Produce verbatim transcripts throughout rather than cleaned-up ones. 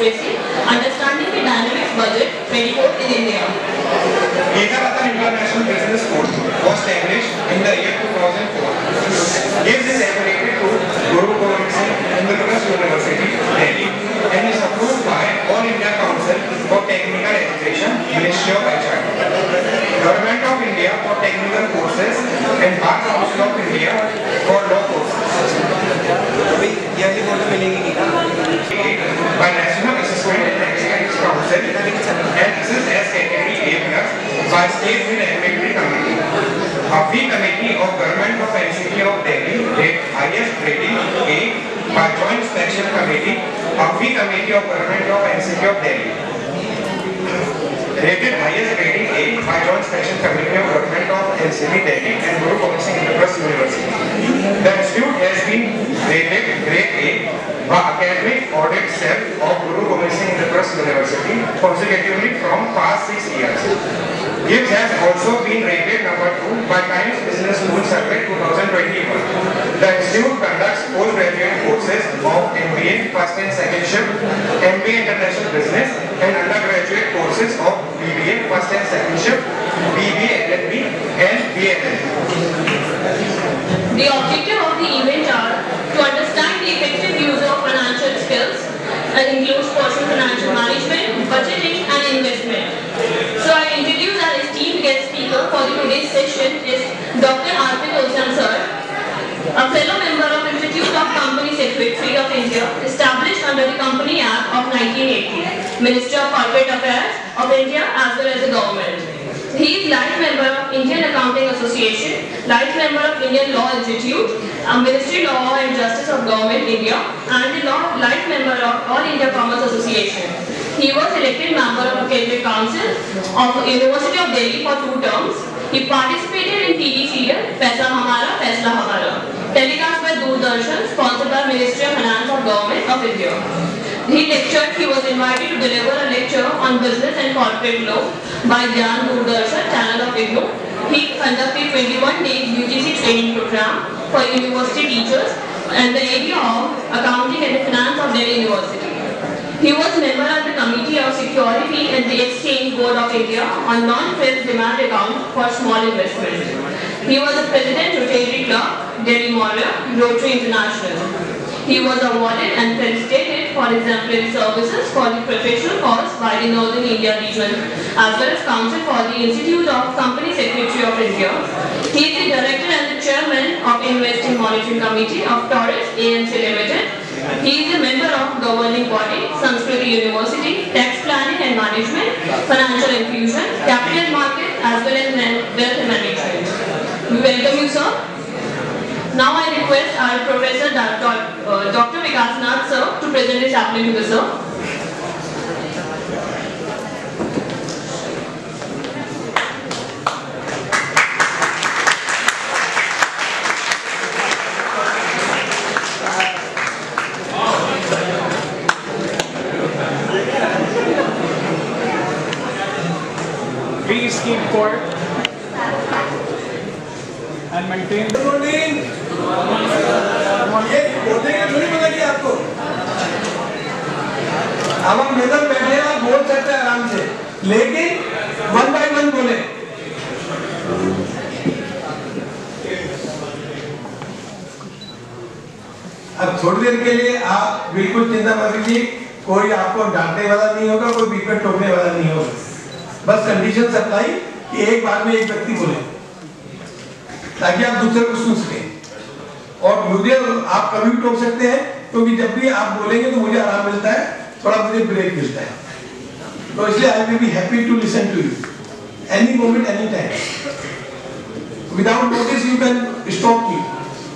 Literacy, Understanding the Dynamic Budget twenty-four in India. Ekaratta International Business School was established in the year two thousand four. Gives is affiliated to Guru Gobind Singh Indra University, Delhi, and is approved by All India Council for Technical Education, Ministry of H R. Government of India for Technical Courses and Bar Council of India for Law Courses. By National Assessment and Excellence Council and assessed as category A plus by State with Ambiguity Committee. A fee committee of Government of N C T of Delhi rate highest rating A by Joint Inspection Committee. A fee committee of Government of N C T of Delhi rated highest rating A by Joint Inspection Committee of Government of N C T Delhi and Guru Gobind Singh Indra University. The institute has been rated grade A by Academic Audit Cell of Guru Gobind Singh Indra University consecutively from past six years. Gibbs has also been rated number two by Times Business School Survey twenty twenty-one. The institute conducts postgraduate courses of M B A first and second shift, M B A International Business, and undergraduate courses of B B A first and second shift, B B A L L B, and B A L L B. The objective of the event are to understand the effective use of financial skills and includes personal financial management, budgeting, and investment. So I introduce our esteemed guest speaker for the today's session is Doctor Arpit Osam sir, a fellow member of Institute of Company Secretary of India, established under the Company Act of nineteen eighty, Ministry of Corporate Affairs of India as well as the government. He is life member of Indian Accounting Association, life member of Indian Law Institute, a Ministry Law and Justice of Government India, and the law life member of All India Commerce Association. He was elected member of Academic Council of University of Delhi for two terms. He participated in T V serial Paisa Hamara, Faisla Hamara, telecast by Doordarshan, sponsored by Ministry of Finance of Government of India. He lectured, he was invited to deliver a lecture on business and corporate law by Gyan Doordarshan channel of I G N O. He conducted twenty-one days U G C training program for university teachers and the area of accounting and finance of Delhi University. He was member of the Committee of Security and the Exchange Board of India on non-fixed demand account for small investment. He was the President Rotary Club, Delhi Mall, Rotary International. He was awarded and felicitated for exemplary services for the professional cause by the Northern India region as well as Council for the Institute of Company Secretary of India. He is the Director and the Chairman of Investing Monitoring Committee of Taurus A M C Limited. He is a member of governing body, Sanskriti University, Tax Planning and Management, Financial Infusion, Capital Market as well as Wealth Management. We welcome you, sir. Now I request our Professor Doctor Uh, Doctor Vikas Nath sir to present his chaplain to the sir. Please keep quiet and maintain. Good morning. ये बोलने का थोड़ी पता कि आपको अब हम madam बैठे हैं, आप बोल सकते हैं आराम से, लेकिन वन बाय वन बोले। अब थोड़ी देर के लिए आप बिल्कुल चिंता मत कीजिए, कोई आपको डांटने वाला नहीं होगा, कोई बीच में टोकने वाला नहीं होगा। बस कंडीशन सप्लाई कि एक बार में एक व्यक्ति बोले ताकि आप दूसरे को सुन सकें। और मुझे आप कभी भी टोक सकते हैं, क्योंकि जब भी आप बोलेंगे तो मुझे आराम मिलता है, थोड़ा मुझे ब्रेक मिलता है, तो इसलिए I will be happy to listen to you any moment any time without notice. You can stop me.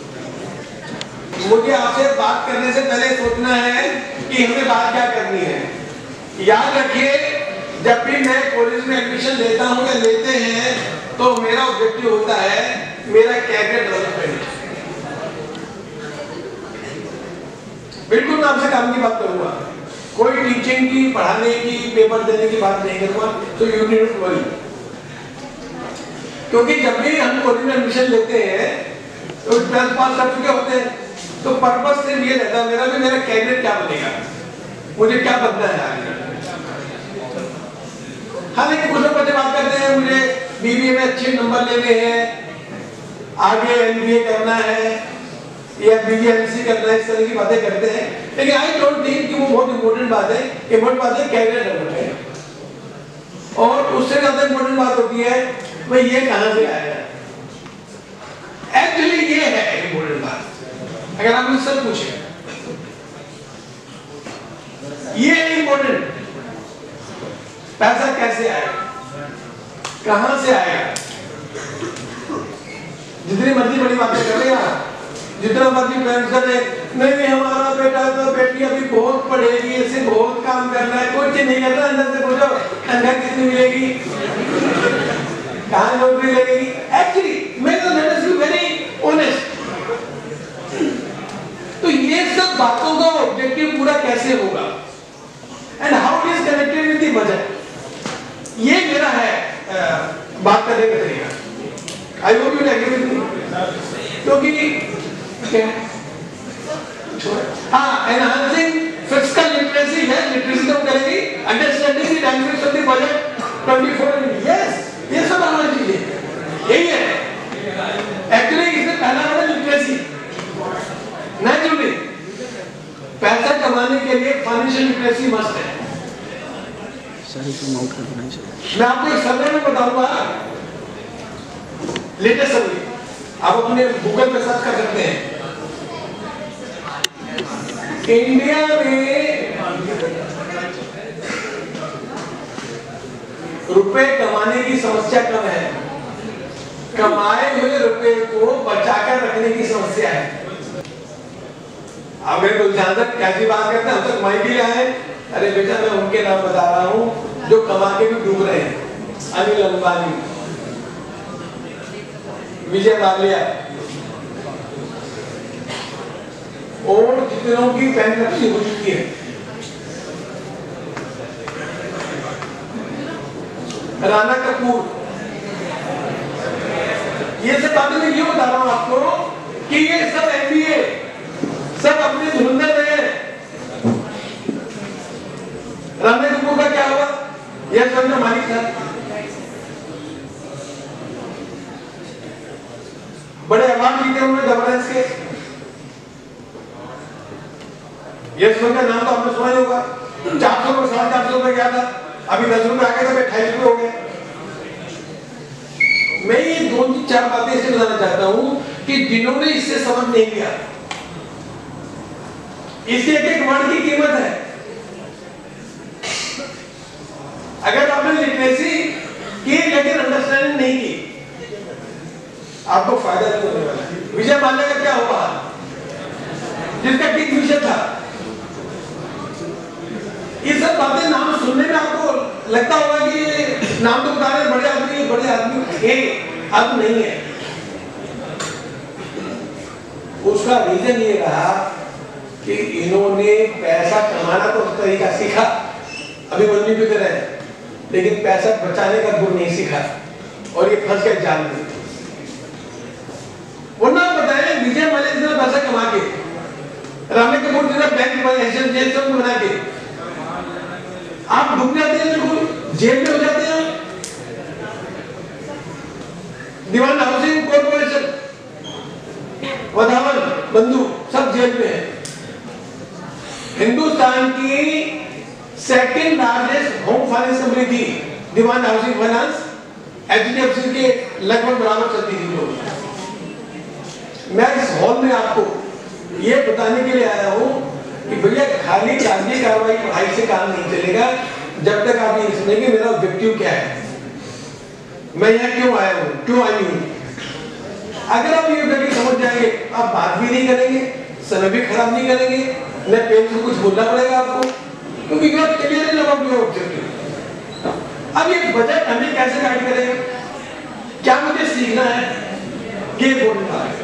मुझे आपसे बात करने से पहले सोचना है कि हमें बात क्या करनी है। याद रखिए, जब भी मैं कॉलेज में एडमिशन लेता हूँ या लेते हैं तो मेरा ऑब्जेक्टिव होता है मेरा कैरियर डेवलपमेंट। बिल्कुल मैं आपसे काम की बात करूंगा, कोई टीचिंग की, पढ़ाने की, पेपर देने की बात नहीं करूंगा, तो यू नीड टू वरी। क्योंकि जब भी हम कॉलेज में एडमिशन लेते हैं तो ट्वेल्थ पास कर चुके होते हैं, तो पर्पस सिर्फ ये रहता है मेरा भी मेरा कैरियर क्या बनेगा। मुझे क्या बनना है आगे। हालांकि कुछ लोग बच्चे बात करते हैं मुझे बीबीए में अच्छे नंबर लेने हैं, आगे एमबीए करना है या बीबीएमसी करना है, इस तरह की बातें करते हैं। लेकिन आई डोंट थिंक कि वो बहुत इंपॉर्टेंट बात है। इंपॉर्टेंट बात है कैरियर डेवलपमेंट, और उससे ज्यादा इंपॉर्टेंट बात होती है भाई ये कहां से आया। एक्चुअली ये है इंपॉर्टेंट बात। अगर आप मुझसे पूछे ये है इंपॉर्टेंट, पैसा कैसे आएगा, कहां से आएगा। जितनी मर्जी बड़ी बातें कर रहे हैं, जितना मर्जी प्लान कर रहे, नहीं हमारा बेटा तो बेटी अभी बहुत पढ़ेगी, इसे बहुत काम करना है, कुछ नहीं करना, अंदर से पूछो तनख्वाह कितनी मिलेगी, कहां नौकरी लगेगी। एक्चुअली मैं तो let us be very honest. तो ये सब बातों का ऑब्जेक्टिव पूरा कैसे होगा and how it is connected with the budget, ये मेरा है आ, बात करने का तरीका। I hope you agree with me, क्योंकि हाँ एनहांसिंग फिस्कल लिटरेसी है, लिटरेसी तो करेगी, understanding the dynamics of the budget twenty four. Yes, ये सब आना चाहिए, यही है एक्चुअली। इससे पहला वाला लिटरेसी। नेचुरली पैसा कमाने के लिए फाइनेंशियल लिटरेसी मस्ट है। मैं आपको एक सर्वे में बताऊंगा, लेटेस्ट सर्वे, आप अपने गूगल पे सर्च कर सकते हैं। इंडिया में रुपए कमाने की समस्या कम है, कमाए हुए रुपए को बचाकर रखने की समस्या है। आप मेरे को ध्यान तक कैसी बात करते हैं, हम तक माइक भी आए। अरे बेटा मैं उनके नाम बता रहा हूं जो कमा के भी डूब रहे हैं। अनिल अंबानी, विजय माल्या और जितनों की बैंकरप्सी हो चुकी है, राणा कपूर, ये सब बातें मैं क्यों बता रहा हूं आपको कि ये सब एमबीए सब अपने धुंधर में है। राणा कपूर का क्या हुआ, यह सब का मालिक था, बड़े अवार्ड जीते उन्होंने गवर्नेंस के। यस बैंक का नाम तो आपने सुना ही होगा, चार सौ रुपए साढ़े चार सौ रुपए गया था, अभी दस रुपए आ गए थे, अट्ठाईस रुपए हो गए। मैं ये दो चार बातें इससे बताना चाहता हूं कि जिन्होंने इससे समझ नहीं लिया, इसके एक एक वर्ड की कीमत है। अगर आपने लिटरेसी की लेकिन अंडरस्टैंडिंग नहीं की, आपको फायदा नहीं होने वाला। विजय माल्या का क्या हुआ, जिसका किक विषय था। ये सब बातें नाम सुनने में आपको लगता होगा कि नाम तो बता रहे बड़े आदमी, बड़े आदमी थे, अब नहीं है। उसका रीजन ये रहा कि इन्होंने पैसा कमाना तो उस तरीका सीखा, अभी मंदी की तरह है, लेकिन पैसा बचाने का गुण नहीं सीखा और ये फंस गए जाल में। वरना बताएं विजय माल्या जितना पैसा कमा के, राणा कपूर जितना बैंक में बना के आप डूब जाते हैं, बिल्कुल जेल में हो जाते हैं। दीवान हाउसिंग कॉर्पोरेशन, वधावन, बंधु सब जेल में है। हिंदुस्तान की second largest home finance company थी दीवान हाउसिंग फाइनेंस, एचडीएफसी के लगभग बराबर चलती थी लोग। मैं इस हॉल में आपको ये बताने के लिए आया हूं कि भैया खाली कागजी कार्रवाई पढ़ाई से काम नहीं चलेगा जब तक आप ये सुनेंगे मेरा ऑब्जेक्टिव क्या है, मैं यहाँ क्यों आया हूँ, क्यों आई हूँ। अगर आप ये करके समझ जाएंगे, आप बात भी नहीं करेंगे, समय भी खराब नहीं करेंगे, न पेन से कुछ बोलना पड़ेगा आपको, क्योंकि you are clear in about your objective. अब ये बजट हमें कैसे गाइड करेगा, क्या मुझे सीखना है, ये बोलना है।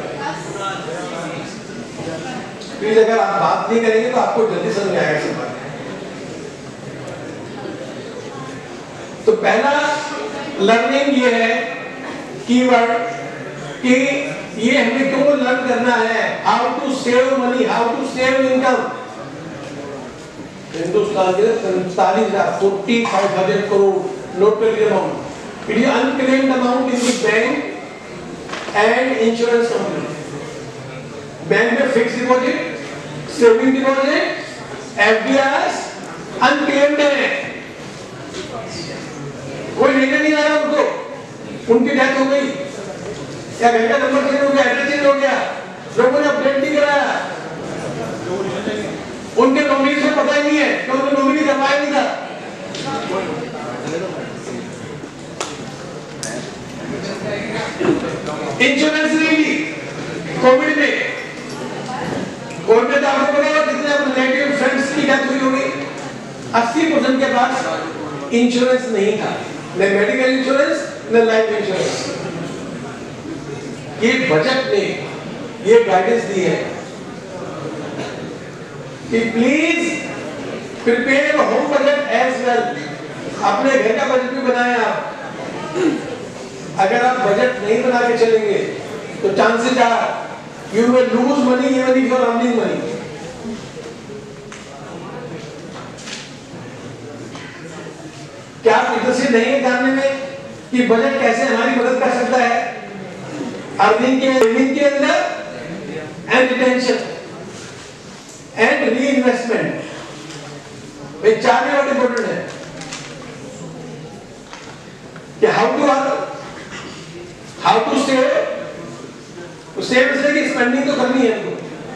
प्लीज अगर आप बात नहीं करेंगे तो आपको जल्दी समझ आएगा सब बात। तो पहला लर्निंग ये है कीवर्ड कि ये हमें क्यों लर्न करना है, how to save money, how to save income. Hindustan के सैंतालीस हजार forty five thousand crore not paid amount. It is unclaimed amount in the bank and insurance company. Bank में fix deposit, saving deposit, FDR unclaimed है. कोई लेने नहीं आया उनको, उनकी डेथ हो गई या घर का नंबर चेंज हो गया, एड्रेस चेंज हो गया, लोगों ने अपडेट नहीं कराया, उनके नॉमिनी से पता ही नहीं है कि उन्होंने नॉमिनी करवाया नहीं था. इंश्योरेंस नहीं ली कोविड में. कोविड में तो आपको पता है कितने रिलेटिव फ्रेंड्स की डेथ हुई होगी. अस्सी परसेंट के पास इंश्योरेंस नहीं था, न मेडिकल इंश्योरेंस न लाइफ इंश्योरेंस. ये बजट ने ये गाइडेंस दी है कि please prepare home budget as well. अपने घर का बजट भी बनाएं आप. अगर आप बजट नहीं बना के चलेंगे तो chances are you will lose money even if you are earning money. क्या आप इंटरेस्टेड नहीं है जानने में कि बजट कैसे हमारी मदद कर सकता है अर्निंग के सेविंग के अंदर एंड रिटेंशन एंड रीइन्वेस्टमेंट. ये चार में बहुत इंपॉर्टेंट है कि how to earn, how to save. Save इसलिए कि स्पेंडिंग तो करनी है हमको,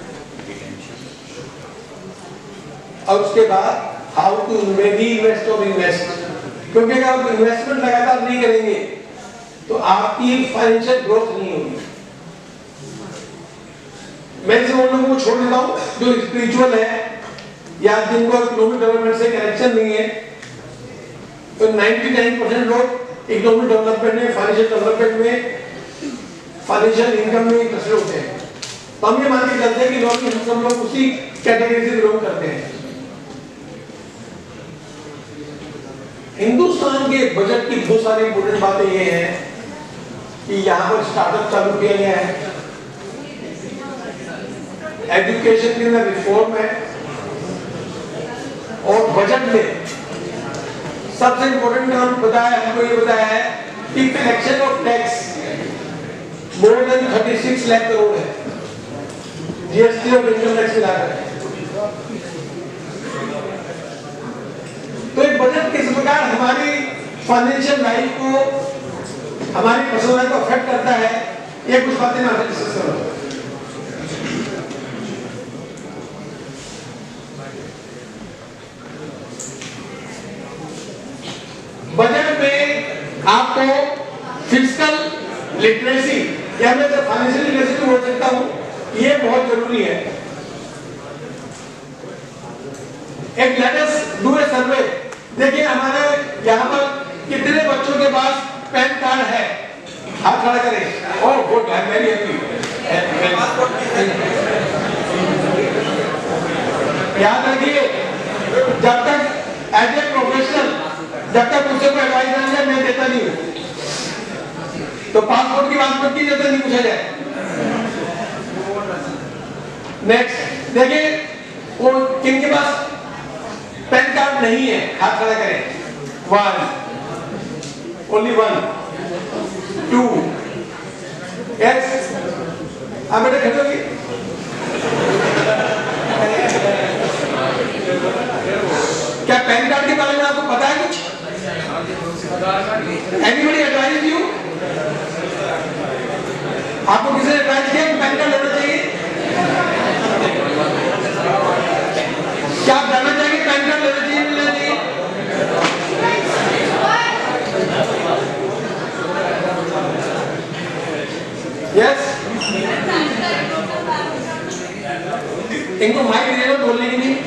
और उसके बाद हाउ टू रीइन्वेस्ट और इन्वेस्ट. क्योंकि अगर आप इन्वेस्टमेंट लगातार नहीं करेंगे तो आपकी फाइनेंशियल ग्रोथ नहीं होगी. मैं से उन लोगों को छोड़ देता हूं जो स्पिरिचुअल है या जिनको इकोनॉमिक डेवलपमेंट से कनेक्शन नहीं है. तो निन्यानवे परसेंट लोग इकोनॉमिक डेवलपमेंट में, फाइनेंशियल डेवलपमेंट में, फाइनेंशियल इनकम में इंटरेस्टेड होते हैं. तो हम ये मान के चलते हैं कि लोग सब लोग उसी कैटेगरी से बिलोंग करते हैं. हिंदुस्तान के बजट की बहुत सारी इंपोर्टेंट बातें ये हैं कि यहाँ पर स्टार्टअप चालू किया गया है, एजुकेशन के अंदर रिफॉर्म है, और बजट में सबसे इंपॉर्टेंट काम बताया हमको ये बताया है कि collection of tax more than छत्तीस लाख करोड़ है. जीएसटी और इनकम टैक्स मिलाकर. तो एक बजट किस प्रकार हमारी फाइनेंशियल लाइफ को, हमारी पर्सनल लाइफ को अफेक्ट करता है, ये कुछ बातें मैं आपसे डिस्कस करूंगा. बजट में आपको फिजिकल लिटरेसी या मैं फाइनेंशियल लिटरेसी भी बोल सकता हूं, ये बहुत जरूरी है. एक लेट अस डू ए सर्वे. देखिए हमारे यहाँ पर कितने बच्चों के पास पैन कार्ड है, हाथ खड़ा करें. Oh good, I am very happy. याद रखिए जब तक एज ए प्रोफेशनल जब तक मुझसे कोई एडवाइस नहीं है मैं देता नहीं हूँ. तो पासपोर्ट की बात मत कीजिए, नहीं पूछा जाए. नेक्स्ट देखिए वो किन के पास पैन कार्ड नहीं है, हाथ खड़ा करें. One, only one, two. Yes, आप बेटे खड़े होइए. क्या पैन कार्ड के बारे में आपको पता है कुछ? Anybody advise you? आपको किसी ने एडवाइस किया कि पैन कार्ड लेना चाहिए? क्या आप जानना चाहेंगे पैन कार्ड लेना चाहिए नहीं लेना चाहिए? यस, इनको माइक दे दो बोलने के लिए.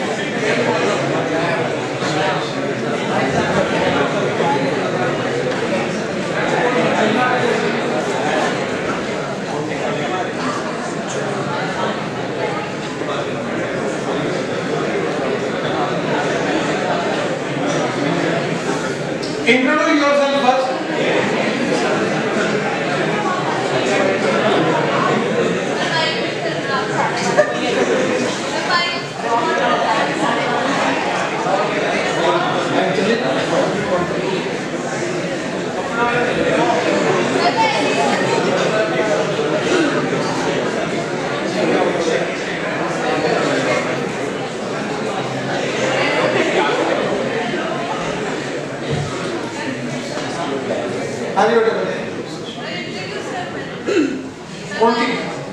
Introduce yourself first. हाँ जी बेटा बताइए। कौन सी?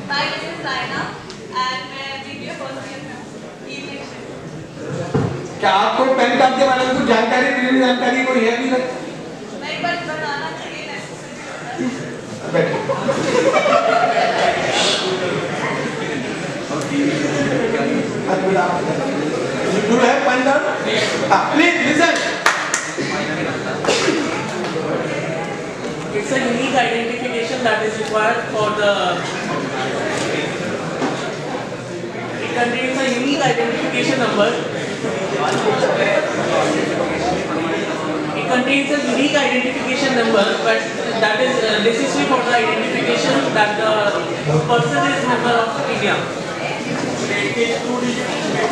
क्या आपको पैन कार्ड के बारे में कुछ जानकारी मिली? जानकारी कोई है अभी तक? नहीं, बट बनाना चाहिए ना। बैठो। Do you have PAN card? Ah, please listen. It's a unique identification that is required for the. It contains a unique identification number. It contains a unique identification number, but that is uh, necessary for the identification that the person is member of India. It is two digits.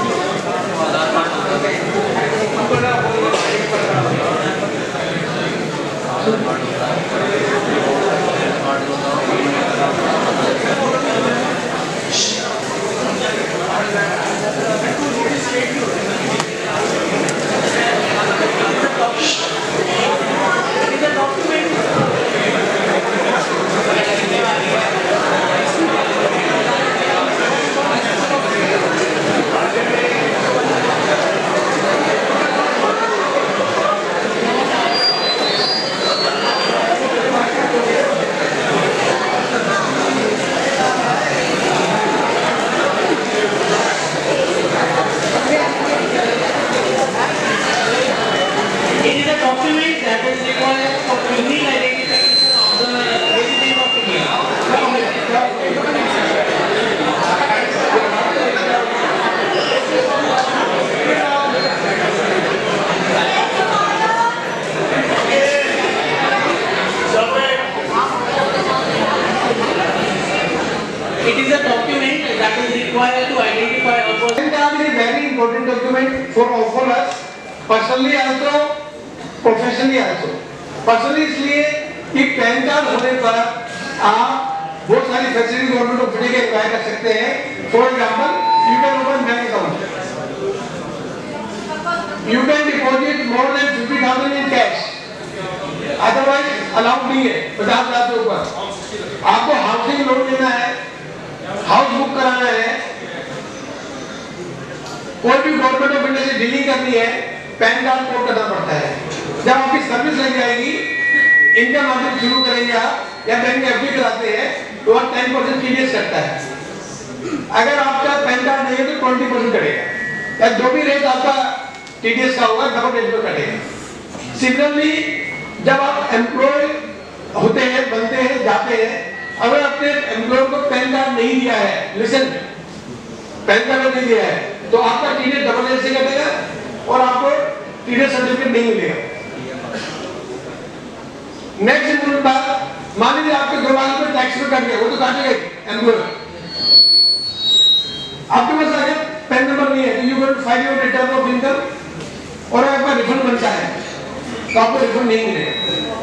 It is a document that is required to identify a person. PAN card is a very important document for all of us, personally also, professionally also. Personally इसलिए कि pan card होने पर आप बहुत सारी facility government of India के apply कर सकते हैं. For example, you can open bank account, you can deposit more than fifty thousand in cash, otherwise allowed नहीं है पचास हजार से ऊपर. आपको हाउसिंग लोन लेना है, हाउस बुक कराना है, कोई भी गवर्नमेंट ऑफ इंडिया से डीलिंग करनी है, पैन कार्ड कोड करना पड़ता है. जब आपकी सर्विस लग जाएगी, इनकम आना शुरू करेंगे आप या बैंक में एफडी कराते हैं तो वहाँ टेन परसेंट टीडीएस कटता है. अगर आपका पैन कार्ड नहीं है तो ट्वेंटी परसेंट कटेगा, या जो भी रेट आपका टीडीएस का होगा डबल रेट पर कटेगा. सिमिलरली जब आप एम्प्लॉय होते हैं, बनते हैं, जाते हैं, अगर आपने एम्प्लॉयर को पैन कार्ड नहीं दिया है, लिसन, पैन कार्ड नहीं दिया है तो आपका टीडीएस डबल रेट से कटेगा और आपको टीडीएस सर्टिफिकेट नहीं मिलेगा. नेक्स्ट बात, मान लीजिए आपके दो लाख रुपए टैक्स में कट गए, वो तो काटेगा एम्प्लॉयर. आपके पास अगर पैन नंबर नहीं है तो you going to file your return of income और आपका रिफंड बनता है तो आपको रिफंड नहीं मिलेगा.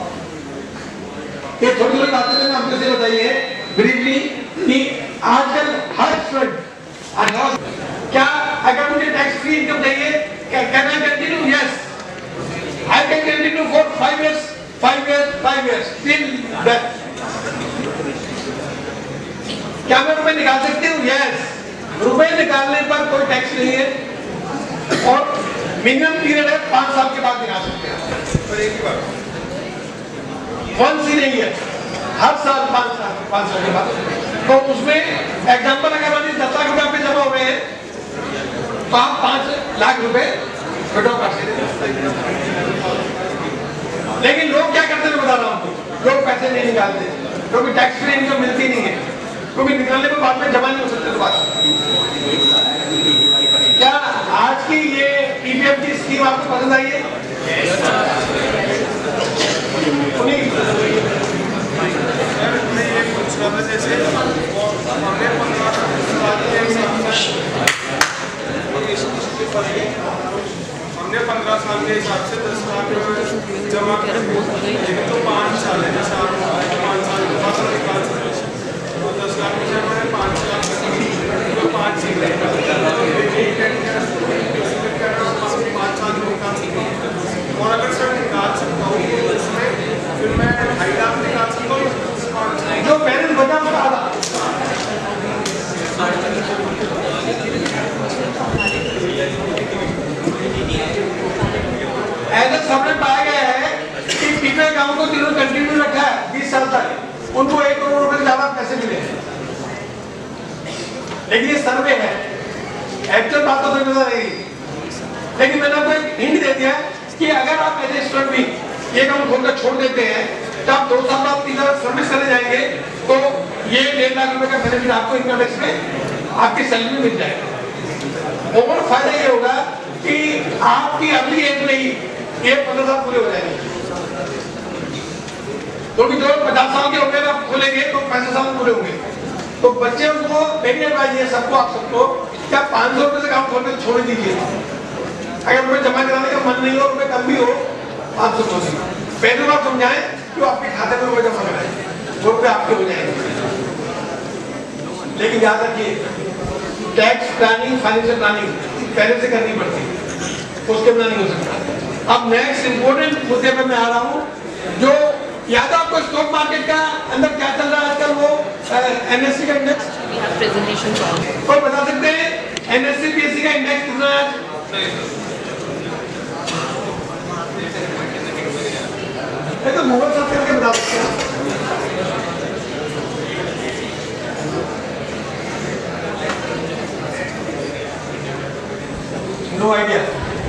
ये थोड़ी थोड़ी बातें मैंने आपको से बताइए ब्रीफली कि आजकल हर स्टूडेंट क्या अगर मुझे टैक्स फ्री इनकम चाहिए, can I continue? Yes, I can continue for five years, five years, five years till that. क्या मैं रुपए निकाल सकती हूँ? यस, रुपए निकालने पर कोई टैक्स नहीं है और मिनिमम पीरियड है पांच साल के बाद निकाल सकते हैं. एक ही बार वन सी नहीं है, हर साल पांच साल पांच साल के बाद. तो उसमें एग्जांपल अगर मान दस लाख रुपए आपके जमा हुए हैं तो आप पांच लाख रुपए विड्रॉ कर सकते हैं. लेकिन लोग क्या करते हैं बता रहा हूँ, लोग पैसे नहीं निकालते क्योंकि टैक्स फ्री इनकम मिलती नहीं है, क्योंकि निकालने के बाद में जमा नहीं हो सकते दोबारा. क्या आज की ये ईपीएफ की स्कीम आपको पसंद आई है? जैसे हमने पंद्रह साल के हिसाब से दस लाख जमा कर तो पाँच साल है, जैसे आप पाँच साल के बाद निकाल सकते हैं तो दस लाख में जमा है पाँच लाख तो पाँच पाँच साल में निकाल सकता हूँ. और अगर सर निकाल सकता हूँ तो उसमें फिर मैं ढाई लाख सर्वे पाया गया है कि पिछले गांव को जिन्होंने कंटिन्यू रखा है बीस साल तक, उनको एक करोड़ रुपए से ज्यादा पैसे मिले हैं। लेकिन ये सर्वे है, एक्चुअल बात तो नहीं बता रही। लेकिन मैंने आपको एक हिंट दे दिया कि अगर आप एज ए स्टूडेंट भी ये काम खोलकर छोड़ देते हैं तो आप दो साल बाद तीन साल सर्विस करने जाएंगे तो ये डेढ़ लाख रुपए का बेनिफिट आपको इनकम टैक्स में आपकी सैलरी मिल जाएगा। ओवर फायदा ये होगा कि आपकी अगली एज में ही ये पंद्रह साल पूरे हो जाएंगे। तो भी जो पचास साल के हो गए आप खोलेंगे तो पैंसठ साल पूरे होंगे। तो बच्चे को मेरी एडवाइस ये सबको आप सबको क्या पाँच सौ रुपए से काम खोलकर छोड़ दीजिए। अगर रुपए जमा कराने का मन नहीं हो, रुपए कम भी हो, पाँच सौ खोलिए। पहले बार समझाएं कि आपके खाते में रुपए जमा कराएं, वो रुपए आपके हो जाएंगे। लेकिन याद रखिए टैक्स प्लानिंग, फाइनेंशियल प्लानिंग पहले से करनी पड़ती है, उसके बिना नहीं हो सकता। अब नेक्स्ट इंपोर्टेंट मुद्दे पर मैं आ रहा हूँ, जो याद है आपको स्टॉक मार्केट का अंदर क्या चल रहा है आजकल, वो एनएससी का इंडेक्स कोई बता सकते हैं? एनएससी पीएससी का इंडेक्स कितना है? ये तो मोबाइल साथ करके बता सकते हैं। No idea.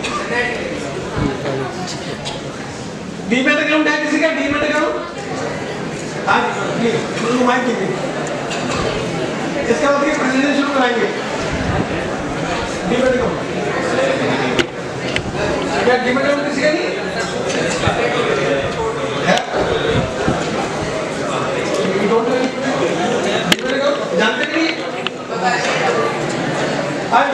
डीमेट अकाउंट है किसी का? Demat account? हाँ जी, माइक कीजिए। इसका मतलब कि प्रेजेंटेशन शुरू कराएंगे। डीमेट अकाउंट क्या? डीमेट अकाउंट किसी का नहीं है? डीमेट अकाउंट जानते नहीं? हाँ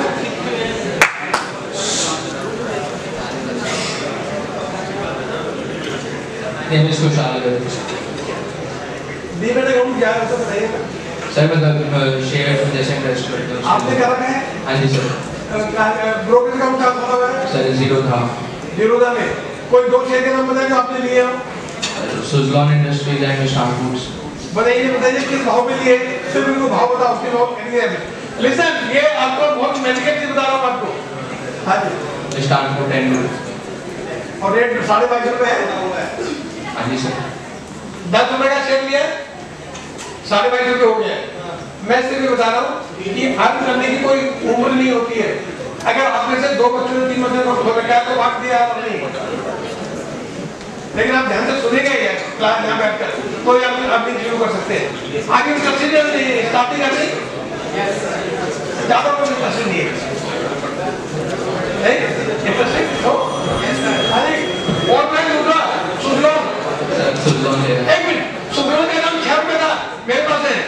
एमएस को शामिल करें। डीमेट अकाउंट क्या है उसको बताइए। सर मतलब शेयर जैसे इन्वेस्ट करते हैं। आपने क्या रखा है? हाँ जी सर। ब्रोकर अकाउंट का मतलब है? सर जीरो था। जीरो था में कोई दो शेयर के नाम बताइए जो आपने लिए हो। Suzlon industries and Star Foods. बताइए बताइए किस भाव में लिए? सिर्फ इनको भाव बताओ, उसके भाव कितने हैं? लिसन, ये आपको बहुत मेडिकल चीज बता रहा हूँ आपको। हाँ जी। स्टार फूड टेन और रेट साढ़े बाईस रुपए है। हाँ जी सर। दस रुपए का शेयर लिया, साढ़े बाईस रुपए हो गया। मैं सिर्फ ये बता रहा हूँ कि अर्न करने की कोई उम्र नहीं होती है। अगर आपने से दो बच्चों ने तीन बच्चों को खोल रखा है तो वाक दिया नहीं। लेकिन आप ध्यान से सुनेंगे ये क्लास यहाँ बैठकर तो आप अपनी शुरू कर सकते हैं। आगे इंटरेस्टेड नहीं, स्टार्टिंग करनी ज्यादा कोई इंटरेस्टेड नहीं है। इंटरेस्टेड तो अरे और मैं दूसरा सुज़लॉन सुज़लॉन है। एक मिनट, सुज़लॉन का नाम छह रुपए था मेरे पास है।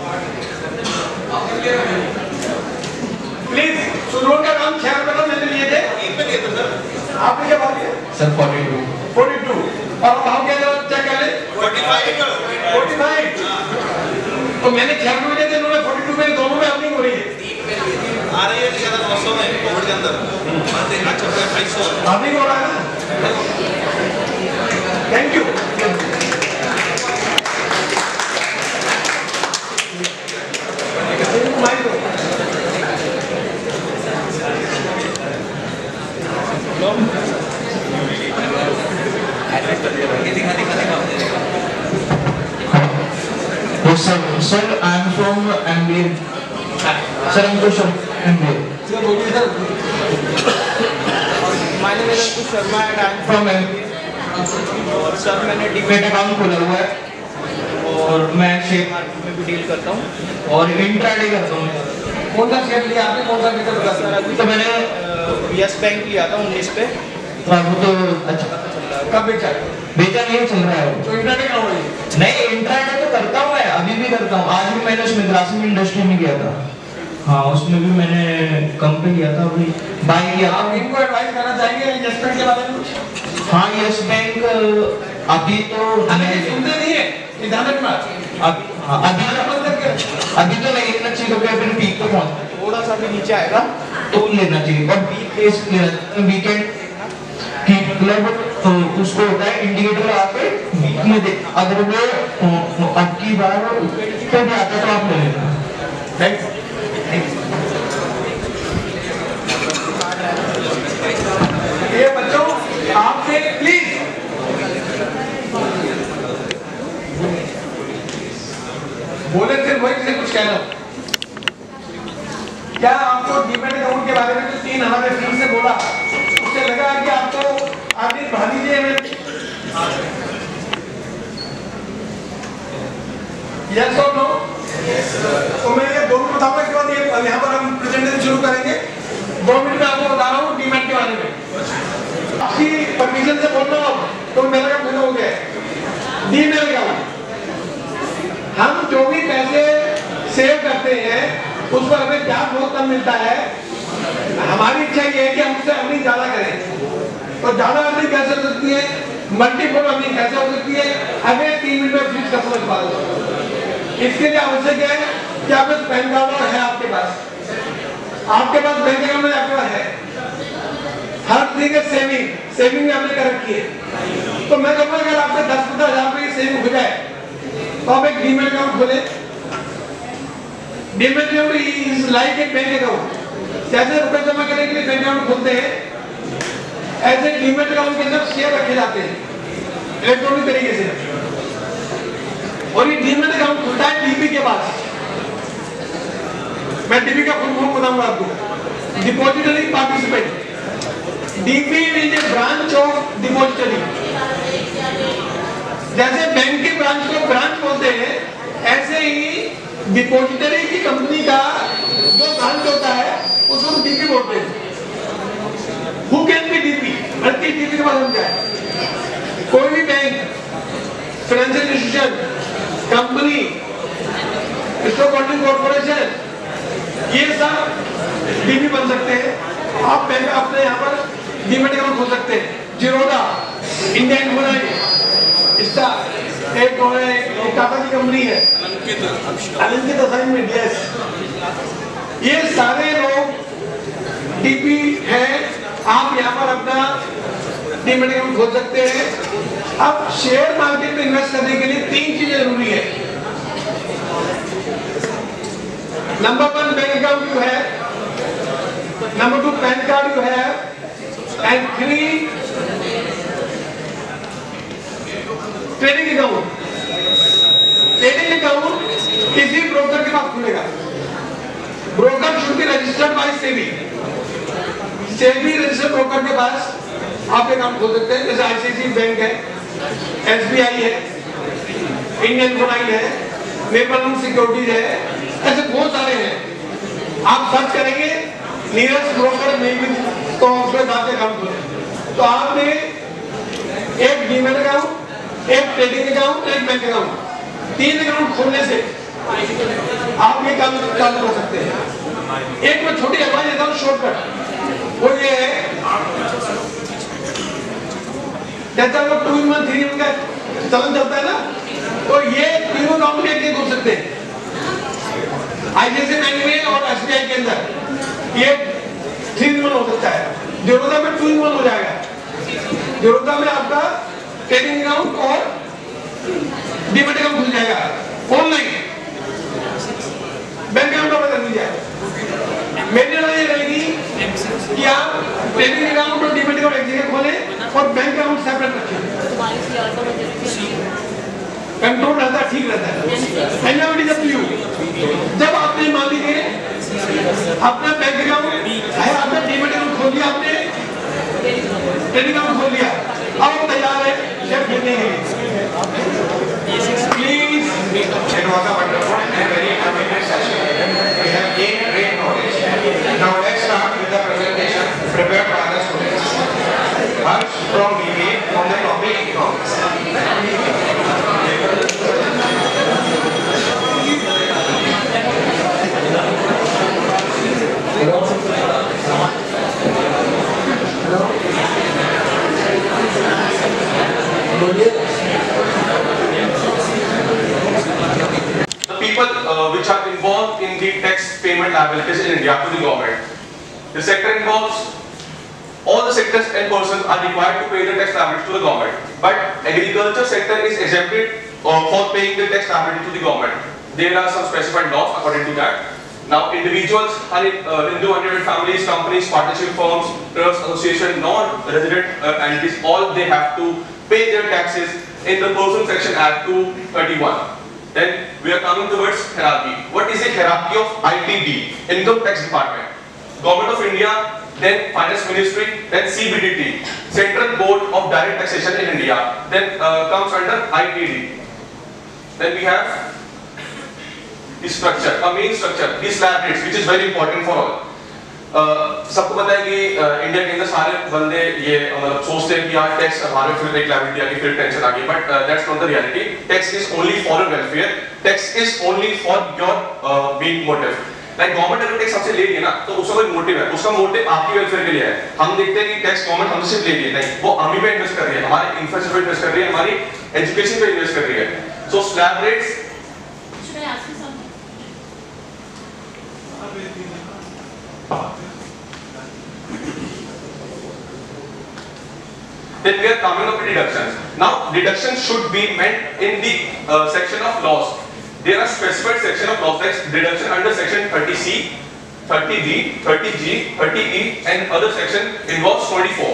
प्लीज सुज़लॉन का नाम छह रुपए था, मैंने लिए थे। आपने क्या भाव लिया? Sir forty two. Forty two और भाव क्या था चेक कर ले? Forty five. फोर्टी फाइव तो मैंने छह रुपए दिए थे, इन्होंने फोर्टी टू में, दोनों में अर्निंग हो रही है। आ रही है ज्यादा नौ सौ में कोविड के अंदर अट्ठाईस सौ अर्निंग हो रहा है ना। Thank you. Yes sir. Sir, I am from M B A. Sir, I am from M B A. My name is Ankush Sharma and I am From M B A. और sir मैंने demat account खोला हुआ है और मैं share market में भी deal करता हूँ और इंट्राडे करता हूँ। कौन सा शेयर लिया आपने? कौन सा टिकट बता सर अभी तो मैंने यस बैंक लिया था उन्नीस पे। वो तो अच्छा कब बेचा? बेचा नहीं चल रहा है वो। तो इंटरनेट कहाँ हुई? नहीं इंट्राडे तो करता हूँ मैं, अभी भी करता हूँ। आज भी मैंने उसमें ग्रासिम इंडस्ट्री में गया था। हाँ उसमें भी मैंने कम पे किया था, अभी बाई किया था। आप इनको एडवाइस करना चाहेंगे यस बैंक के बारे में? हाँ यस बैंक अभी तो अभी सुनते नहीं है, ध्यान रखना। अभी हाँ अभी अभी तो नहीं लेना चाहिए क्योंकि अपने पीक पे पहुंच थोड़ा सा भी नीचे आएगा तो लेना चाहिए। और वीक बेस वीकेंड की मतलब उसको होता है इंडिकेटर लगा के वीक में देख, अगर वो अब की बार पे भी आता तो आप ले लेना। थैंक ये बच्चों आपसे प्लीज हमारे टीम से बोला, उससे लगा कि आपको आगे बढ़ा दीजिए। यस और नो? तो मैं ये दो मिनट बताऊंगा, के बाद ये यहाँ पर हम प्रेजेंटेशन शुरू करेंगे। दो मिनट में आपको बता रहा हूँ डीमैट के बारे में। आपकी परमिशन से बोल रहा हूँ तो मेरा काम पूरा हो गया। डीमैट का हम जो भी पैसे सेव करते हैं उस पर हमें ब्याज बहुत कम मिलता है। हमारी इच्छा ये है कि हम उससे अर्निंग ज्यादा करें। तो ज्यादा अर्निंग कैसे हो सकती है, मल्टीपल अर्निंग कैसे हो सकती है, हमें तीन मिनट में फिक्स कर सकते। इसके लिए आवश्यक है कि आपके पैन कार्ड है, आपके पास आपके पास बैंक अकाउंट में आपके पास है, हर तरीके सेविंग सेविंग में आपने कर रखी है। तो मैं कहूँगा अगर आपके दस पंद्रह हजार रुपए की सेविंग हो जाए तो आप एक डीमैट अकाउंट खोले। Demat account is like a bank account. जैसे रुपए जमा करने के लिए बैंक अकाउंट खोलते हैं, ऐसे डीमैट अकाउंट के अंदर शेयर रखे जाते हैं इलेक्ट्रॉनिक तरीके से। और ये डीमैट अकाउंट खुलता है डीपी के पास। मैं डीपी का फुल फॉर्म बताऊंगा आपको, depository participant. DP is a branch of depository. जैसे बैंक के ब्रांच को ब्रांच बोलते हैं, ऐसे ही डिपॉजिटरी की कंपनी का जो ब्रांच होता है उसको डीपी बोलते हैं। Who can be DP? हर किस डीपी के बारे में जाए। कोई भी bank, financial institution, company, stock holding corporation, ये सब डीपी बन सकते हैं। आप बैंक अपने यहाँ पर डीमैट अकाउंट खोल सकते हैं। जीरोधा, इंडियन मोबाइल, इसका एक टाटा की कंपनी है, अलंकित असाइनमेंट, यस, ये सारे लोग डीपी है। आप यहाँ पर अपना डीमैट अकाउंट खोल सकते हैं। अब शेयर मार्केट में इन्वेस्ट करने के लिए तीन चीजें जरूरी है। नंबर वन, बैंक अकाउंट यू है, नंबर टू, पैन कार्ड यू है, and three, trading account. Trading account किसी ब्रोकर के पास खुलेगा। Broker should be registered by SEBI. SEBI registered broker के पास आप अकाउंट खोल सकते हैं। जैसे आईसीआईसीआई बैंक है, एसबीआई है, इंडियन मोबाइल है, निर्मल सिक्योरिटीज है, ऐसे बहुत सारे हैं। आप सर्च करेंगे नीरज ब्रोकर में भी तो उसके साथ अकाउंट खोलें। तो आपने एक डीमैट अकाउंट, एक ट्रेडिंग अकाउंट, एक बैंक अकाउंट, तीन अकाउंट खोलने से आप ये काम चालू कर सकते हैं। एक मैं छोटी एडवाइस देता हूँ, शॉर्टकट, वो ये है, जैसा वो two in one three in का चलन चलता है ना, तो ये तीनों अकाउंट में एक खोल सकते हैं। आईसीआईसीआई बैंक में और एसबीआई के अंदर ये थ्री इन वन हो सकता है। जीरोधा में टू इन वन हो जाएगा। जीरोधा में आपका ट्रेडिंग अकाउंट और डीमैट अकाउंट खुल जाएगा ऑनलाइन। बैंक अकाउंट ओपन कर लीजिए। मेरी राय ये रहेगी कि आप ट्रेडिंग अकाउंट और डीमैट अकाउंट एक जगह खोलें और बैंक अकाउंट सेपरेट रखें। कंट्रोल रहता है, ठीक रहता है। And now it is up to you. जब आपने मान लीजिए अपना बैंक अकाउंट है, आपने डीमैट अकाउंट खोल लिया, आपने ट्रेडिंग अकाउंट खोल लिया, अब तैयार है शेयर खेलने के लिए। Please, It was a wonderful and very informative session. We have gained great knowledge. Now let's start with the presentation prepared by the students. Harsh from B B A on the topic economics. The people uh, which are involved in the tax payment liabilities in India to the government. The sector involves all the sectors and persons are required to pay the tax liability to the government. But agriculture sector is exempted uh, for paying the tax liability to the government. There are some specified laws according to that. Now individuals, uh, Hindu unit families, companies, partnership firms, trust association, non-resident uh, entities, all they have to pay their taxes in the Person Section Act two thirty-one. Then we are coming towards hierarchy. What is the hierarchy of I T D, Income Tax Department? Government of India then Finance Ministry, then C B D T, Central Board of Direct Taxation in India, then uh, comes under I T D. Then we have the structure, a main structure, the slab rates, which is very important for all. Uh, सबको पता है कि India के अंदर सारे बंदे ये मतलब सोचते हैं कि यार टैक्स हमारे फिर एक लायबिलिटी आ गई, फिर टेंशन आ गई, but that's not the reality. Tax is only for your welfare, tax is only for your being motive. Like government अगर टैक्स हमसे ले रही है ना, तो उसका कोई मोटिव है, उसका मोटिव आपकी वेलफेयर के लिए है. हम देखते हैं कि टैक्स गवर्नमेंट हमसे सिर्फ ले रही है, नहीं, वो आर्मी पे इन्वेस्ट कर रही है, हमारे इंफ्रास्ट्रक्चर पे इन्वेस्ट कर रही है, हमारी एजुकेशन पे इन्वेस्ट कर रही है. So slab rates. Should I ask you something? Then we are coming up with deductions. Now deductions should be meant in the uh, section of laws. There are specified section of laws like deduction under section thirty C, thirty B, thirty G, thirty E, and other section involves twenty-four.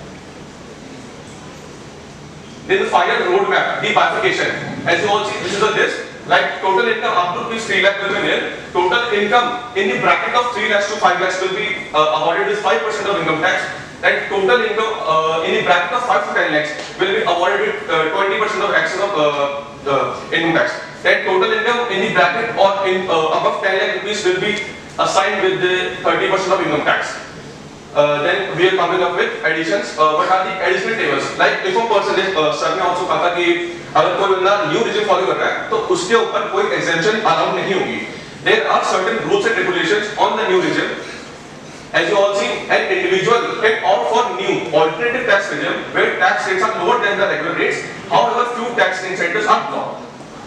Then the final roadmap, the bifurcation. As you all see, this is a list. Like total income up to three lakh will be nil. Total income in the bracket of three lakhs to five lakhs will be uh, awarded with five percent of income tax. Then total income uh, in the bracket of five to ten lakhs will be awarded with uh, twenty percent of excess of uh, uh, income tax. Then total income in the bracket or in uh, above ten lakh rupees will be assigned with the thirty percent of income tax. Uh, then we are coming up with additions. Uh, what are the additional tables? Like if a person is, uh, sir ने also कहा था कि अगर कोई बंदा new regime follow कर रहा है तो उसके ऊपर कोई exemption अलाउ नहीं होगी. There are certain rules and regulations on the new regime. As you all see, an individual can opt for new alternative tax regime where tax rates are lower than the regular rates. However, few tax incentives are blocked.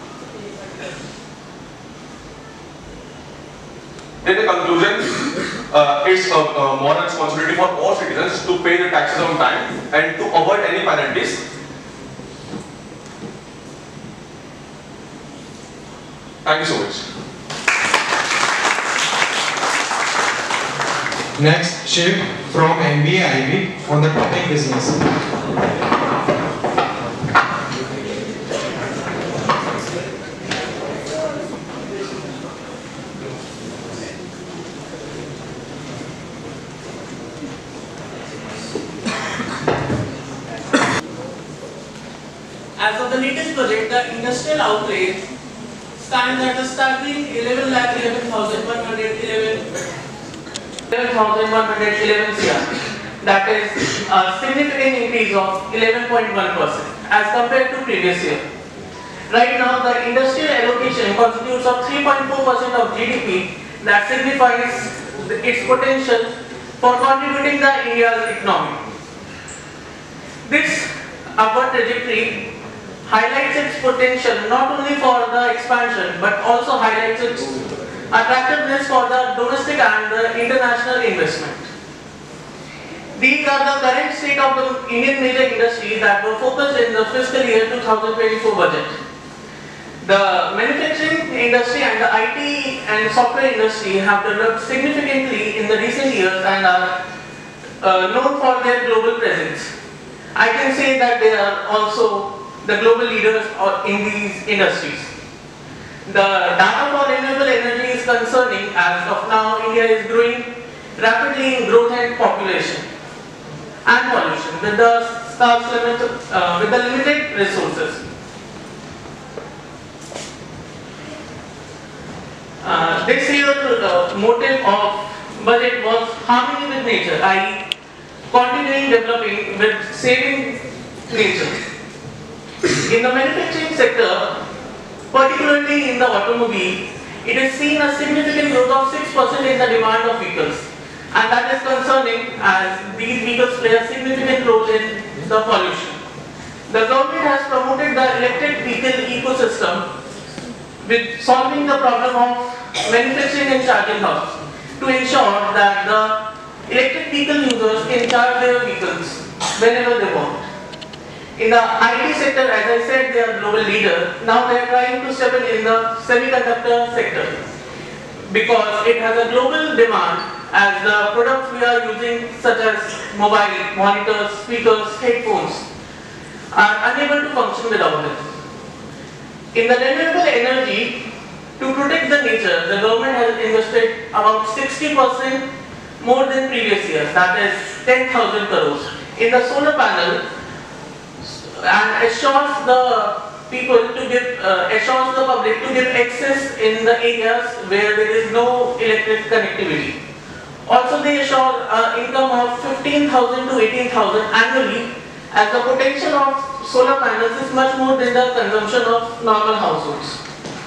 Then the conclusion, uh, it's a, a moral responsibility for all citizens to pay the taxes on time and to avoid any penalties. Thank you so much. Next, Shiv from M B A I B on the topic business. As of the latest budget, the industrial outlay stands at a staggering eleven lakh eleven thousand one hundred eleven eleven thousand one hundred eleven crore. That is a significant increase of eleven point one percent as compared to previous year. Right now, the industrial allocation constitutes of three point four percent of G D P. That signifies its potential for contributing to India's economy. This upward trajectory highlights its potential not only for the expansion but also highlights its attractiveness for the domestic and the international investment. These are the current state of the Indian major industries that were focused in the fiscal year two thousand twenty-four budget. The manufacturing industry and the I T and software industry have developed significantly in the recent years and are uh, known for their global presence. I can say that they are also the global leaders in these industries. The data for renewable energy is concerning. As of now, India is growing rapidly in growth and population and pollution with the scarce limit, uh, with the limited resources. Uh, this year's uh, motive of budget was harmony with nature, that is, continuing developing with saving nature. In the manufacturing sector, particularly in the automobile, it is seen a significant growth of six percent in the demand of vehicles, and that is concerning as these vehicles play a significant role in the pollution. The government has promoted the electric vehicle ecosystem with solving the problem of manufacturing and charging hubs to ensure that the electric vehicle users can charge their vehicles whenever they want. In the I T sector, as I said, they are global leader. Now they are trying to step in in the semiconductor sector because it has a global demand as the products we are using such as mobile, monitors, speakers, headphones are unable to function without them. In the renewable energy, to protect the nature, the government has invested about sixty percent more than previous years, that is ten thousand crores in the solar panel, and assures the people to give, uh, assures the public to give access in the areas where there is no electric connectivity. Also, they assure uh, income of fifteen thousand to eighteen thousand annually, as the potential of solar panels is much more than the consumption of normal households.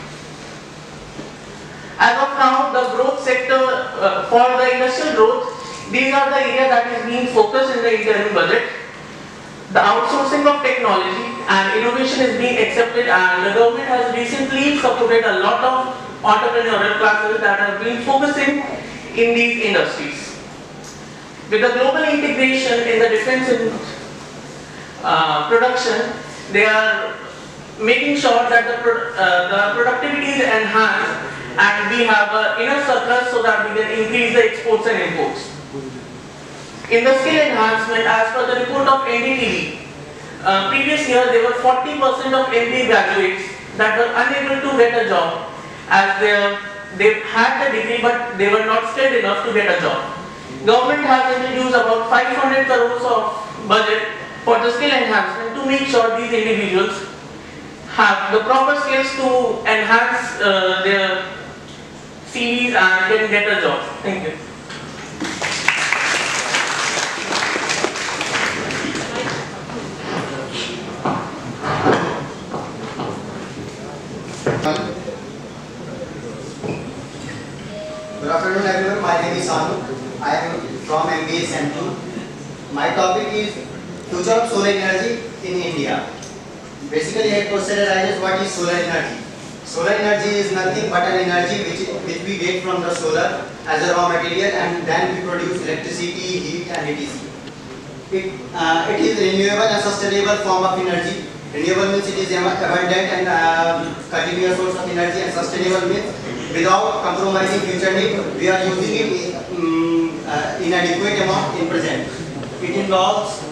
As of now, the growth sector, uh, for the industrial growth, these are the areas that is being focused in the interim budget. The outsourcing of technology and innovation is being accepted, and the government has recently supported a lot of entrepreneurial classes that have been focusing in these industries. With the global integration in the defense and uh, production, they are making sure that the, pro uh, the productivity is enhanced and we have uh, enough surplus so that we can increase the exports and imports. In the skill enhancement, as per the report of N D T V, uh, previous year there were forty percent of M B A graduates that were unable to get a job, as they, they had the degree but they were not skilled enough to get a job. Government has introduced about five hundred crores of budget for the skill enhancement to make sure these individuals have the proper skills to enhance uh, their C Vs and can get a job. Thank you. Good afternoon everyone, my name is Anu. I am from M B A Central. My topic is future of solar energy in India. Basically, a question arises, what is solar energy? Solar energy is nothing but an energy which, which we get from the solar as a raw material, and then we produce electricity, heat and et cetera. It, uh, it is renewable and sustainable form of energy. Renewable means it is abundant and uh, continuous source of energy, and sustainable means without compromising future need, we are using it um, uh, in adequate amount in present. It involves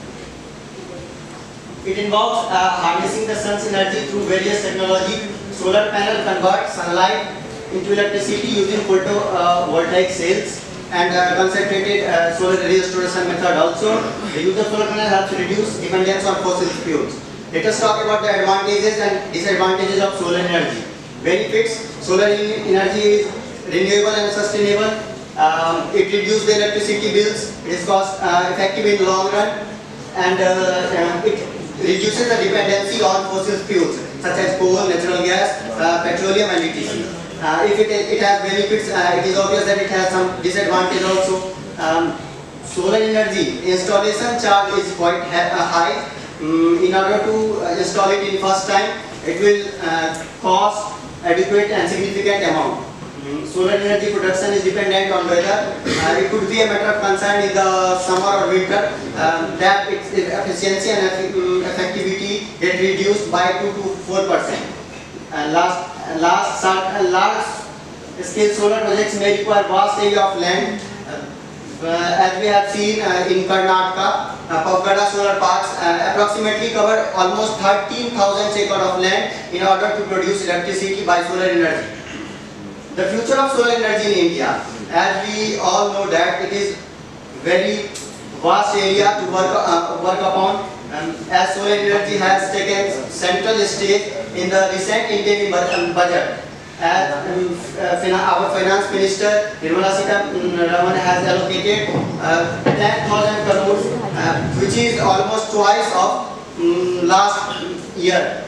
it involves uh, harnessing the sun's energy through various technology. Solar panel converts sunlight into electricity using photovoltaic cells and uh, concentrated uh, solar energy restoration method. Also, the use of solar panel helps reduce dependence on fossil fuels. Let us talk about the advantages and disadvantages of solar energy. Benefits: solar energy is renewable and sustainable. Um, it reduces the electricity bills. It is cost uh, effective in the long run, and uh, uh, it reduces the dependency on fossil fuels such as coal, natural gas, uh, petroleum and et cetera. Uh, if it, it has benefits, uh, it is obvious that it has some disadvantage also. Um, solar energy installation charge is quite uh, high. Um, in order to uh, install it in first time, it will uh, cost adequate and significant amount. Mm, solar energy production is dependent on weather. Uh, it could be a matter of concern in the summer or winter um, that its efficiency and effectivity get reduced by two to four percent. Uh, last, uh, last, uh, large scale solar projects may require vast area of land. Uh, as we have seen uh, in Karnataka, uh, Pavgada solar parks uh, approximately cover almost thirteen thousand acres of land in order to produce electricity by solar energy. The future of solar energy in India, as we all know that it is very vast area to work, uh, work upon, um, as solar energy has taken central stage in the recent interim budget. As um, uh, our finance minister Nirmala Sitharaman has allocated uh, ten thousand crores, uh, which is almost twice of um, last year.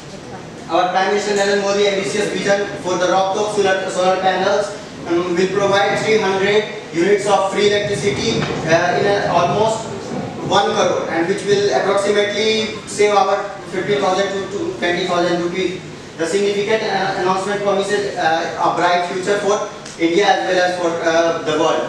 Our Prime Minister Narendra Modi ambitious vision for the rooftop solar, solar panels um, will provide three hundred units of free electricity uh, in a, almost one crore, and which will approximately save our fifty thousand to twenty thousand rupees. The significant uh, announcement promises uh, a bright future for India as well as for uh, the world.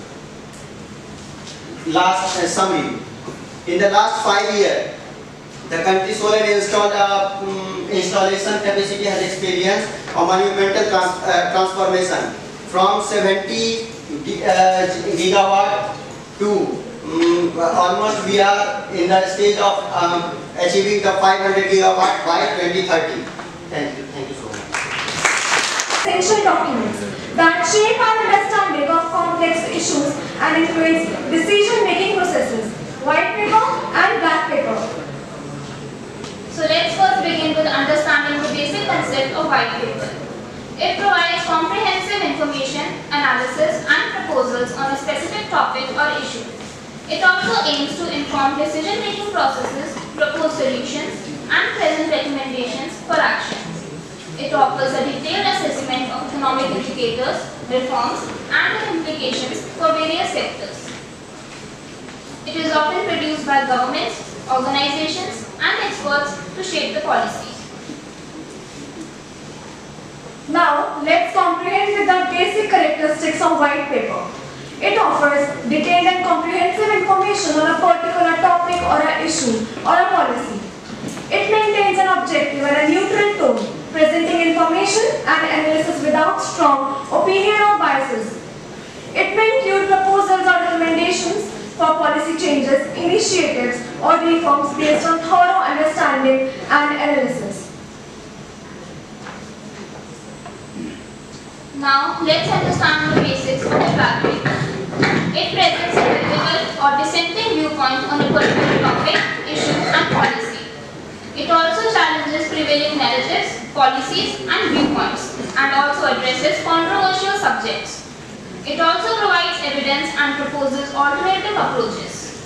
Last uh, summary. In the last five years, the country's solar installed, uh, um, installation capacity has experienced a monumental trans uh, transformation from seventy uh, gigawatt to um, almost we are in the stage of um, achieving the five hundred gigawatt by twenty thirty. Thank you. Thank you so much. Essential documents. that shape our understanding of complex issues and influence decision-making processes. White paper and black paper. So let's first begin with understanding the basic concept of white paper. It provides comprehensive information, analysis and proposals on a specific topic or issue. It also aims to inform decision-making processes, propose solutions and present recommendations for action. It offers a detailed assessment of economic indicators, reforms and their implications for various sectors. It is often produced by governments, organizations and experts to shape the policy. Now, let's comprehend with the basic characteristics of white paper. It offers detailed and comprehensive information on a particular topic or an issue or a policy. It maintains an objective and a neutral tone, presenting information and analysis without strong opinion or biases. It may include proposals or recommendations for policy changes, initiatives or reforms based on thorough understanding and analysis. Now, let's understand the basics of the black paper. It presents a critical or dissenting viewpoint on a particular topic, issue and policy. It also challenges prevailing narratives, policies and viewpoints and also addresses controversial subjects. It also provides evidence and proposes alternative approaches.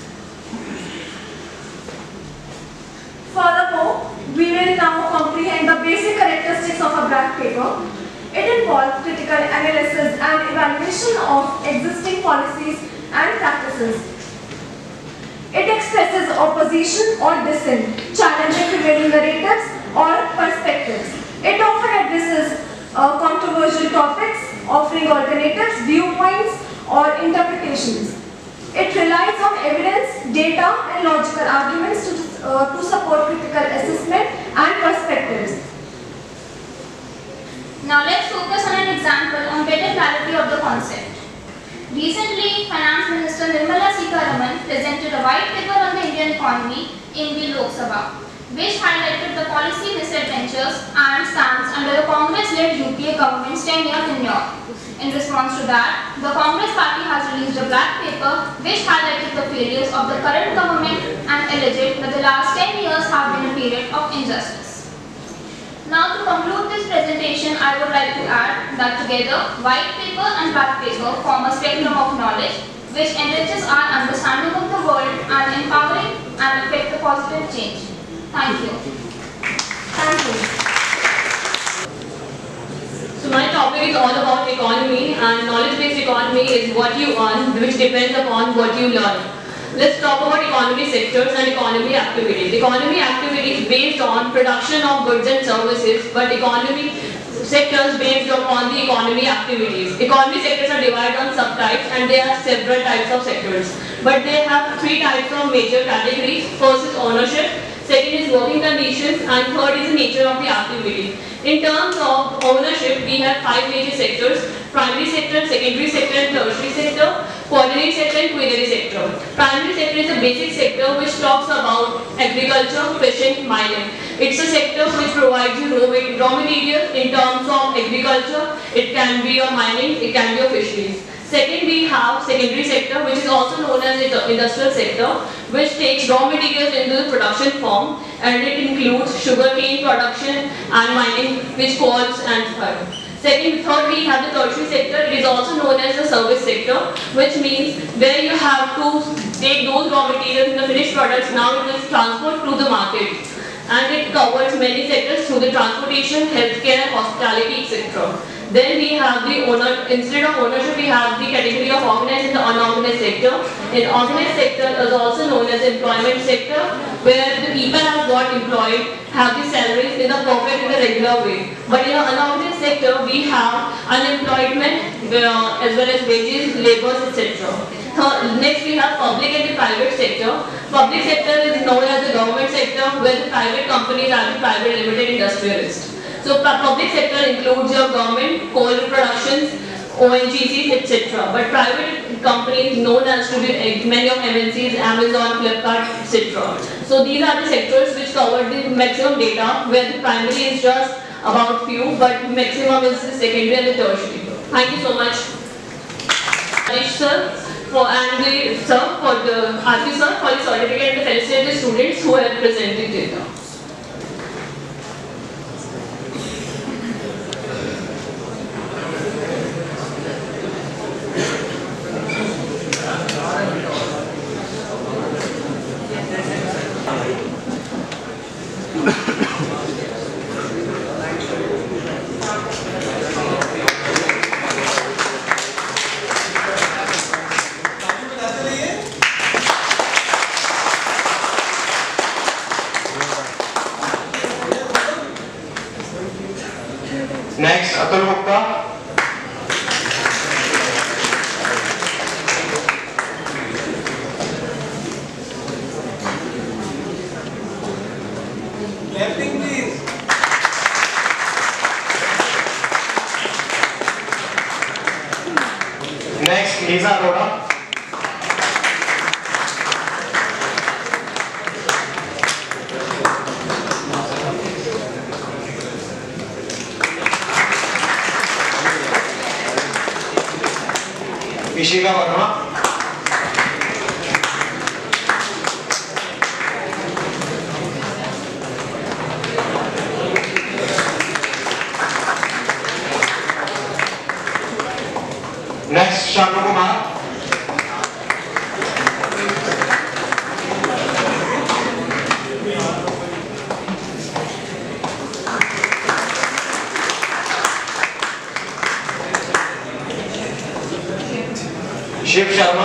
Furthermore, we will now comprehend the basic characteristics of a black paper. It involves critical analysis and evaluation of existing policies and practices. It expresses opposition or dissent, challenging prevailing narratives or perspectives. It often addresses uh, controversial topics, offering alternatives, viewpoints or interpretations. It relies on evidence, data and logical arguments to, uh, to support critical assessment and perspectives. Now let's focus on an example on better clarity of the concept. Recently, Finance Minister Nirmala Sitharaman presented a white paper on the Indian economy in the Lok Sabha, which highlighted the policy misadventures and scams under the Congress-led U P A government's ten-year tenure. In response to that, the Congress party has released a black paper which highlighted the failures of the current government and alleged that the last ten years have been a period of injustice. Now to conclude this presentation, I would like to add that together, white paper and black paper form a spectrum of knowledge which enriches our understanding of the world and empowering and effect a positive change. Thank you. Thank you. So my topic is all about economy, and knowledge-based economy is what you earn, which depends upon what you learn. Let's talk about economy sectors and economy activities. Economy activities based on production of goods and services, but economy sectors based upon the economy activities. Economy sectors are divided on subtypes and there are several types of sectors. But they have three types of major categories. First is ownership, second is working conditions, and third is the nature of the activity. In terms of ownership, we have five major sectors: primary sector, secondary sector and tertiary sector, quaternary sector and quinary sector. Primary sector is a basic sector which talks about agriculture, fishing, mining. It's a sector which provides you raw materials in terms of agriculture. It can be a mining, it can be a fisheries. Second, we have secondary sector, which is also known as the industrial sector, which takes raw materials into the production form, and it includes sugarcane production and mining, which quartz and fire. Second, third, we have the tertiary sector. It is also known as the service sector, which means where you have to take those raw materials in the finished products. Now it is transport to the market, and it covers many sectors through the transportation, healthcare, hospitality, et cetera. Then we have the owner, instead of ownership, we have the category of organized and the unorganized sector. In organized sector is also known as employment sector, where the people have got employed, have the salaries in a perfect, in a regular way. But in an unorganized sector, we have unemployment uh, as well as wages, labours, et cetera. Next, we have public and the private sector. Public sector is known as the government sector, where the private companies are the private limited industrialists. So public sector includes your government, coal productions, O N G Cs, et cetera. But private companies known as to be many of M N Cs, Amazon, Flipkart, et cetera. So these are the sectors which cover the maximum data, where the primary is just about few, but maximum is the secondary and the tertiary. Thank you so much, Harish sir, for and the sir for the Aarti sir for the certificate and the felicitate the students who have presented data. Next Atul Gupta, clapping please. Next Liza Arora, Ishika Verma, next Shanu Kumar, Shiv Sharma,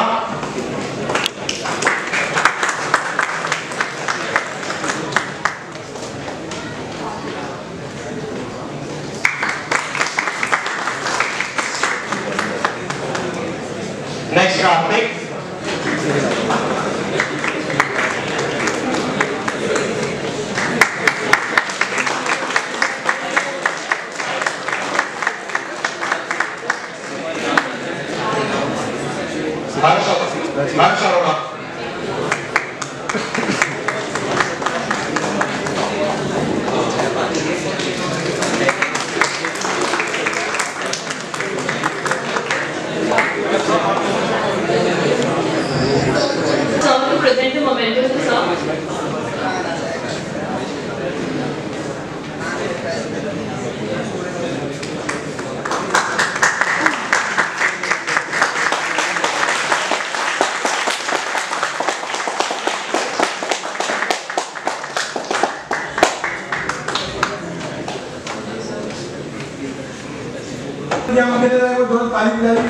next Kartik, Harsh Harsh Arora, Sir, to present the memento to sir. यहाँ मेरे को दो ताली बजा दी।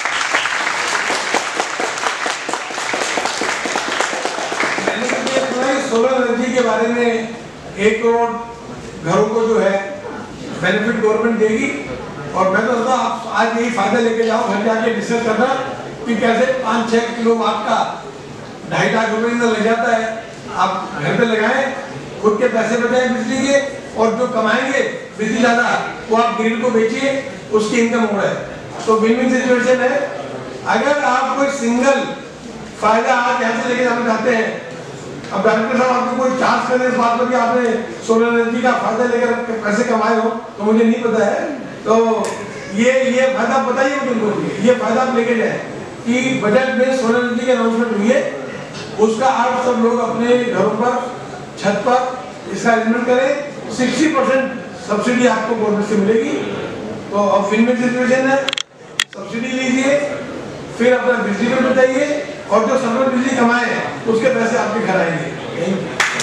मैंने सुना है solar energy के बारे में एक करोड़ घरों को जो है बेनिफिट गवर्नमेंट देगी और मैं तो कहता आप आज यही फायदा लेके जाओ, घर जाके डिस्कस करना कि कैसे पाँच छः किलो वाट का ढाई लाख रुपए लग जाता है, आप घर पे लगाएं, खुद के पैसे बचाएं बिजली के और जो कमाएंगे बिजली ज़्यादा वो आप ग्रिड को बेचिए, उसकी इनकम हो रहा है। तो विन विन सिचुएशन है। अगर आप कोई सिंगल फायदा आज यहाँ से लेके जाना चाहते हैं, अब डायरेक्टर साहब आपको कोई चार्ज करें इस बात पर कि आपने सोलर एनर्जी का फायदा लेकर पैसे कमाए हो, तो मुझे नहीं पता है। तो ये ये फायदा बताइए मुझे, ये फायदा आप लेके जाए कि बजट में सोलर एनर्जी की अनाउंसमेंट हुई है, उसका आप सब लोग अपने घरों पर छत पर इसका अरेंजमेंट करें। सिक्सटी परसेंट सब्सिडी आपको गवर्नमेंट से मिलेगी। तो अब विन विन सिचुएशन है, सब्सिडी लीजिए, फिर अपना बिजली बिल बताइए और जो सर्वर बिजली कमाए उसके पैसे आपके घर आएंगे।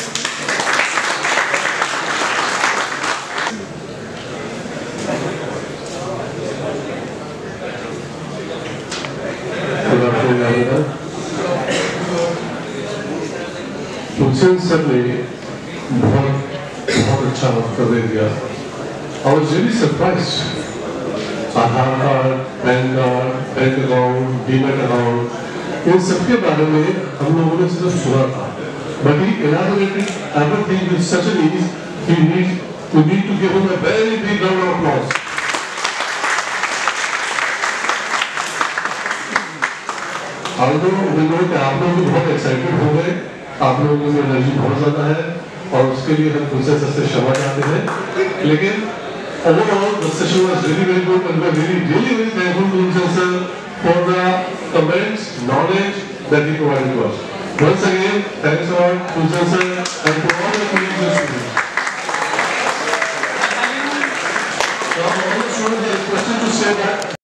तुलसी सर ने बहुत बहुत अच्छा वक्तव्य दिया। I was really surprised. Aadhaar card, PAN card, bank account, demat account, इन सबके बारे में हम लोगों ने सिर्फ सुना था। But he elaborated everything with such an ease. He need we need to give him a very big round of applause. Although we know कि आप लोग भी बहुत excited हो गए, आप लोगों में एनर्जी बहुत ज़्यादा है और उसके लिए हम तुलसी सर से क्षमा चाहते हैं। लेकिन overall, the session was really very good, and we are really, really very thankful to Ulsan sir for the comments, knowledge that he provided to us. Once again, thanks a lot to Ulsan sir and to all the teams and students. Now, all the students are requested to say that